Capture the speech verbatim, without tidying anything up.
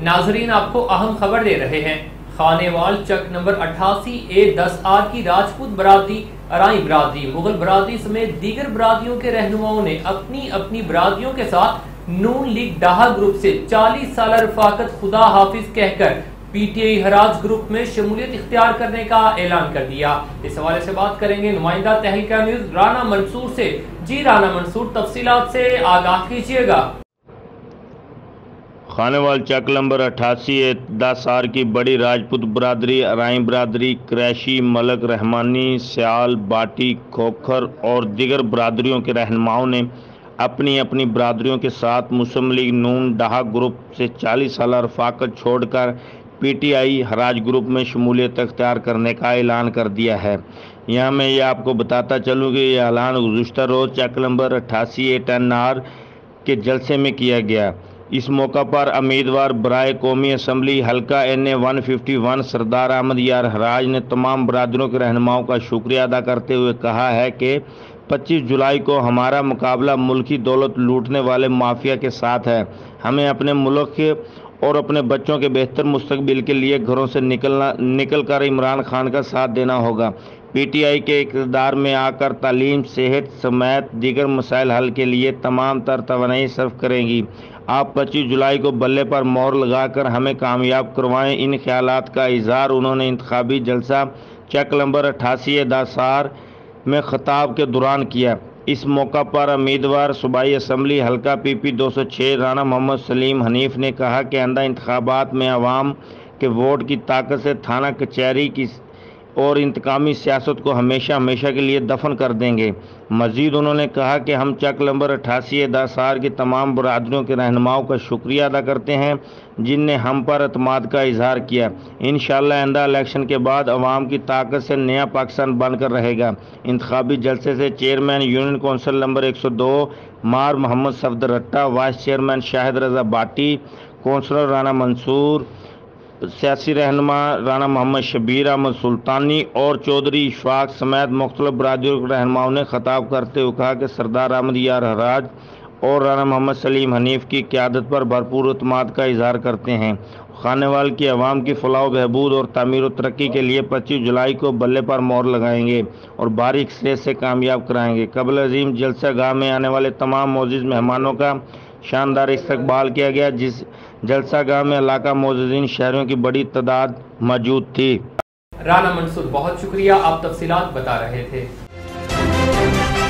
नाजरीन, आपको अहम खबर दे रहे हैं। खानेवाल चक नंबर अट्ठासी ए दस आर की राजपूत बरादरी, अराई बरादरी, मुगल बरादरी समेत दीगर बरादरियों के रहनुमाओं ने अपनी अपनी बरादरियों के साथ नून लीग डाहा ग्रुप से चालीस साल रफाकत खुदा हाफिज कहकर पीटीआई हराज ग्रुप में शमूलियत इख्तियार करने का ऐलान कर दिया। इस हवाले से बात करेंगे नुमाइंदा तहलका न्यूज राना मंसूर से। जी राना मंसूर, तफसीलात से आगाह कीजिएगा। खानेवाल चक नंबर अट्ठासी दस आर की बड़ी राजपूत बरादरी, अराई बरादरी, क्रैशी, मलक, रहमानी, स्याल, बाटी, खोखर और दीगर बरादरियों के रहनुमाओं ने अपनी अपनी बरादरियों के साथ मुस्लिम लीग नून डाहा ग्रुप से चालीस साल रफाकत छोड़कर पीटीआई हराज ग्रुप में शमूलियत अख्तियार करने का ऐलान कर दिया है। यहाँ मैं ये आपको बताता चलूँ कि यह ऐलान गुज़श्ता रोज़ चक नंबर अट्ठासी ए टेन आर के जलसे में किया गया। इस मौका पर उम्मीदवार बराए कौमी असम्बली हल्का N A one fifty one Sardar Ahmad Yar Haraj ने तमाम बरादरों के रहनुमाओं का शुक्रिया अदा करते हुए कहा है कि पच्चीस जुलाई को हमारा मुकाबला मुल्की दौलत लूटने वाले माफिया के साथ है। हमें अपने मुल्क के और अपने बच्चों के बेहतर मुस्तकबिल के लिए घरों से निकलना निकल कर इमरान खान का साथ देना होगा। पीटीआई के इक़्तिदार में आकर तालीम, सेहत समेत दीगर मसाइल हल के लिए तमाम तर तवानाई सर्फ करेंगी। आप पच्चीस जुलाई को बल्ले पर मोहर लगाकर हमें कामयाब करवाएं। इन ख्यालात का इजहार उन्होंने इंतखाबी जलसा चक नंबर अट्ठासी दस आर में खिताब के दौरान किया। इस मौका पर उम्मीदवार सूबाई असम्बली हल्का पीपी दो सौ छः राना मोहम्मद सलीम हनीफ ने कहा कि आइंदा इंतखाबात में अवाम के वोट की ताकत से थाना कचहरी की और इंतकामी सियासत को हमेशा हमेशा के लिए दफन कर देंगे। मज़ीद उन्होंने कहा कि हम चक नंबर अट्ठासी दस आर की तमाम बरादरियों के रहनुमाओं का शुक्रिया अदा करते हैं जिनने हम पर अतमाद का इजहार किया। इंशाअल्लाह आइंदा इलेक्शन के बाद अवाम की ताकत से नया पाकिस्तान बनकर रहेगा। इंतखाबी जलसे से चेयरमैन यूनियन कौंसिल नंबर एक सौ दो मार Mohammad Safdar Ratta, vice chairman Shahid Raza Bhatti, councillor Rana Mansoor, सियासी रहनुमा राना मोहम्मद शबीर अहमद सुल्तानी और चौधरी इशफाक समेत मुख्तलिफ बरादरियों के रहनुमाओं ने खिताब करते हुए कहा कि सरदार अहमद यार हराज और राना मोहम्मद सलीम हनीफ की क़यादत पर भरपूर अतमाद का इजहार करते हैं। खानेवाल की आवाम की फलाह बहबूद और तामीर और तरक्की के लिए पच्चीस जुलाई को बल्ले पर मोहर लगाएंगे और बारीक सिरे से कामयाब कराएंगे। कबल अजीम जलसा गाह में आने वाले तमाम मोअज़्ज़िज़ मेहमानों का शानदार इस्तकबाल किया गया, जिस जलसा गाह में इलाका मोअज़्ज़िज़ीन शहरों की बड़ी तादाद मौजूद थी। राना मंसूर, बहुत शुक्रिया, आप तफसीलात बता रहे थे।